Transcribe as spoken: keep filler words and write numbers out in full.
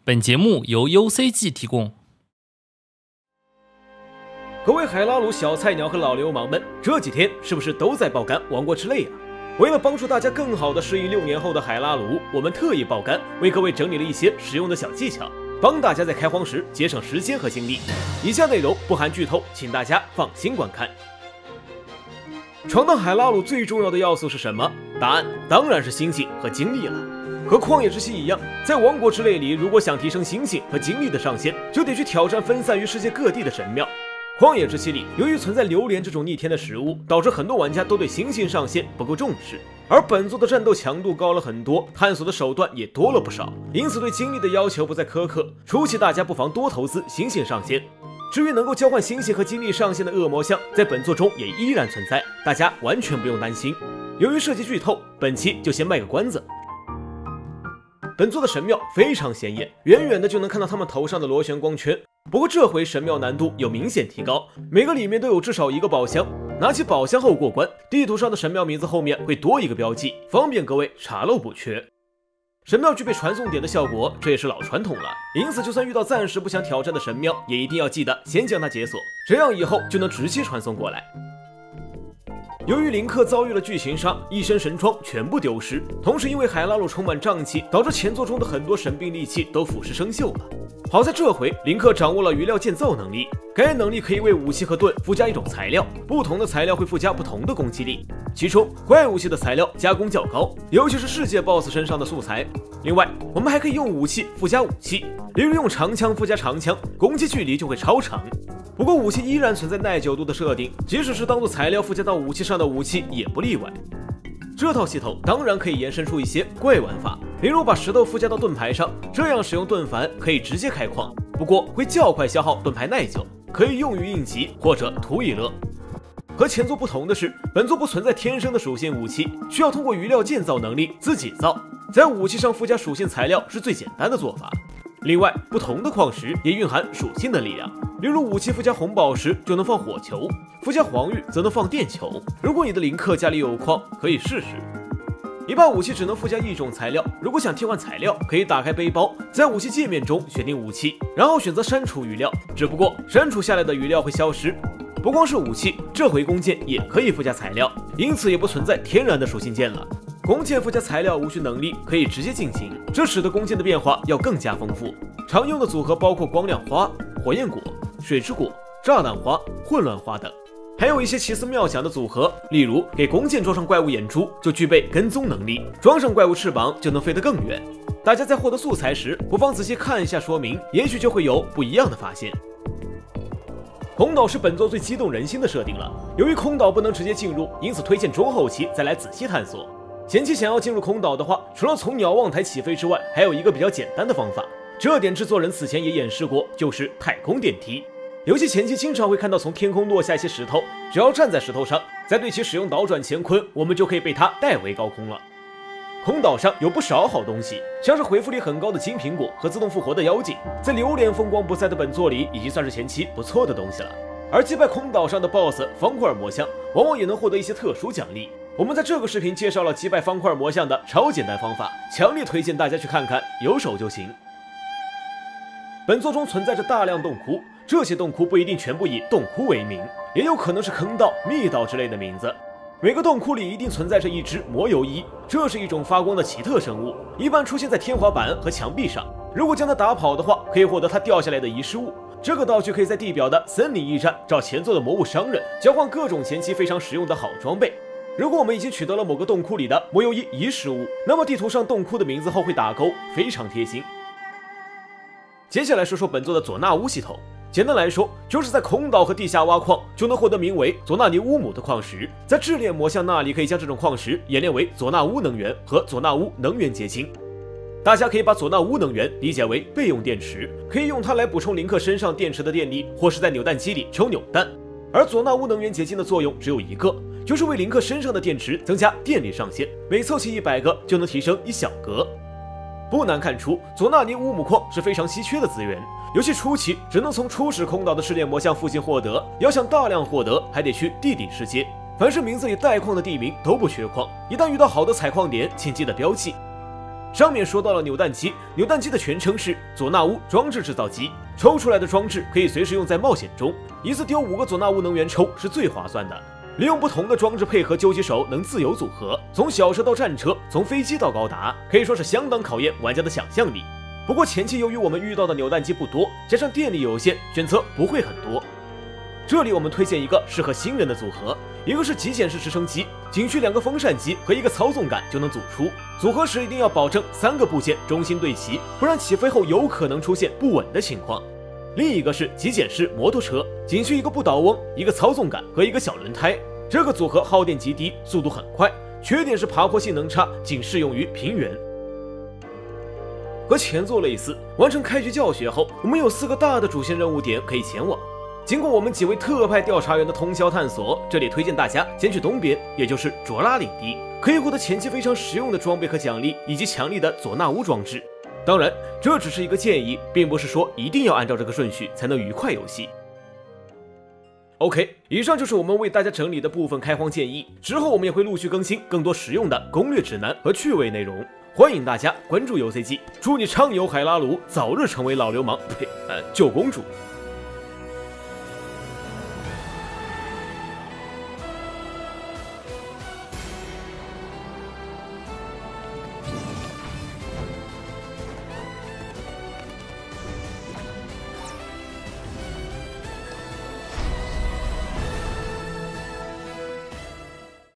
本节目由 U C G 提供。 各位海拉鲁小菜鸟和老流氓们，这几天是不是都在爆肝王国之泪啊？为了帮助大家更好的适应六年后的海拉鲁，我们特意爆肝，为各位整理了一些实用的小技巧，帮大家在开荒时节省时间和精力。以下内容不含剧透，请大家放心观看。闯荡海拉鲁最重要的要素是什么？答案当然是星星和精力了。和旷野之息一样，在王国之泪里，如果想提升星星和精力的上限，就得去挑战分散于世界各地的神庙。旷野之息里，由于存在榴莲这种逆天的食物，导致很多玩家都对星星上限不够重视。而本作的战斗强度高了很多，探索的手段也多了不少，因此对精力的要求不再苛刻。初期大家不妨多投资星星上限。至于能够交换星星和精力上限的恶魔像，在本作中也依然存在，大家完全不用担心。由于涉及剧透，本期就先卖个关子。本作的神庙非常显眼，远远的就能看到他们头上的螺旋光圈。不过这回神庙难度有明显提高，每个里面都有至少一个宝箱。拿起宝箱后过关，地图上的神庙名字后面会多一个标记，方便各位查漏补缺。神庙具备传送点的效果，这也是老传统了。因此，就算遇到暂时不想挑战的神庙，也一定要记得先将它解锁，这样以后就能直接传送过来。由于林克遭遇了剧情杀，一身神装全部丢失，同时因为海拉鲁充满瘴气，导致前作中的很多神兵利器都腐蚀生锈了。好在这回林克掌握了余料建造能力，该能力可以为武器和盾附加一种材料，不同的材料会附加不同的攻击力，其中怪武器的材料加工较高，尤其是世界 BOSS 身上的素材。另外，我们还可以用武器附加武器，例如用长枪附加长枪，攻击距离就会超长。不过武器依然存在耐久度的设定，即使是当做材料附加到武器上的武器也不例外。这套系统当然可以延伸出一些怪玩法，例如把石头附加到盾牌上，这样使用盾反可以直接开矿，不过会较快消耗盾牌耐久，可以用于应急或者图一乐。和前作不同的是，本作不存在天生的属性武器，需要通过余料建造能力自己造，在武器上附加属性材料是最简单的做法。另外，不同的矿石也蕴含属性的力量，例如武器附加红宝石就能放火球，附加黄玉则能放电球。如果你的林克家里有矿，可以试试。一把武器只能附加一种材料，如果想替换材料，可以打开背包，在武器界面中选定武器，然后选择删除余料，只不过删除下来的余料会消失。不光是武器，这回弓箭也可以附加材料，因此也不存在天然的属性键了。弓箭附加材料无需能力可以直接进行，这使得弓箭的变化要更加丰富。常用的组合包括光亮花、火焰果、水之果、炸弹花、混乱花等，还有一些奇思妙想的组合，例如给弓箭装上怪物眼珠就具备跟踪能力，装上怪物翅膀就能飞得更远。大家在获得素材时不妨仔细看一下说明，也许就会有不一样的发现。空岛是本作最激动人心的设定了，由于空岛不能直接进入，因此推荐中后期再来仔细探索。前期想要进入空岛的话，除了从鸟望台起飞之外，还有一个比较简单的方法，这点制作人此前也演示过，就是太空电梯。游戏前期经常会看到从天空落下一些石头，只要站在石头上，再对其使用倒转乾坤，我们就可以被它带回高空了。空岛上有不少好东西，像是回复力很高的金苹果和自动复活的妖精，在榴莲风光不再的本作里，已经算是前期不错的东西了。而击败空岛上的 BOSS 方块魔像，往往也能获得一些特殊奖励。我们在这个视频介绍了击败方块魔像的超简单方法，强烈推荐大家去看看，有手就行。本作中存在着大量洞窟，这些洞窟不一定全部以洞窟为名，也有可能是坑道、密道之类的名字。每个洞窟里一定存在着一只魔游衣，这是一种发光的奇特生物，一般出现在天花板和墙壁上。如果将它打跑的话，可以获得它掉下来的遗失物。这个道具可以在地表的森林驿站找前作的魔物商人，交换各种前期非常实用的好装备。如果我们已经取得了某个洞窟里的魔游衣遗失物，那么地图上洞窟的名字后会打勾，非常贴心。接下来说说本作的佐纳乌系统，简单来说，就是在空岛和地下挖矿，就能获得名为佐纳尼乌姆的矿石，在冶炼魔像那里可以将这种矿石演练为佐纳乌能源和佐纳乌能源结晶。大家可以把佐纳乌能源理解为备用电池，可以用它来补充林克身上电池的电力，或是在扭蛋机里抽扭蛋。而佐纳乌能源结晶的作用只有一个，就是为林克身上的电池增加电力上限，每凑齐一百个就能提升一小格。不难看出，佐纳尼乌姆矿是非常稀缺的资源，游戏初期只能从初始空岛的试炼魔像附近获得，要想大量获得，还得去地底世界。凡是名字里带矿的地名都不缺矿，一旦遇到好的采矿点，请记得标记。 上面说到了扭蛋机，扭蛋机的全称是佐纳乌装置制造机，抽出来的装置可以随时用在冒险中，一次丢五个佐纳乌能源抽是最划算的。利用不同的装置配合究极手能自由组合，从小车到战车，从飞机到高达，可以说是相当考验玩家的想象力。不过前期由于我们遇到的扭蛋机不多，加上电力有限，选择不会很多。这里我们推荐一个适合新人的组合，一个是极简式直升机，仅需两个风扇机和一个操纵杆就能组出。组合时一定要保证三个部件中心对齐，不然起飞后有可能出现不稳的情况。另一个是极简式摩托车，仅需一个不倒翁、一个操纵杆和一个小轮胎。这个组合耗电极低，速度很快，缺点是爬坡性能差，仅适用于平原。和前作类似，完成开局教学后，我们有四个大的主线任务点可以前往。经过我们几位特派调查员的通宵探索，这里推荐大家先去东边，也就是卓拉领地，可以获得前期非常实用的装备和奖励，以及强力的佐纳乌装置。当然，这只是一个建议，并不是说一定要按照这个顺序才能愉快游戏。OK， 以上就是我们为大家整理的部分开荒建议，之后我们也会陆续更新更多实用的攻略指南和趣味内容，欢迎大家关注 U C G， 祝你畅游海拉鲁，早日成为老流氓，呸，呃，救公主。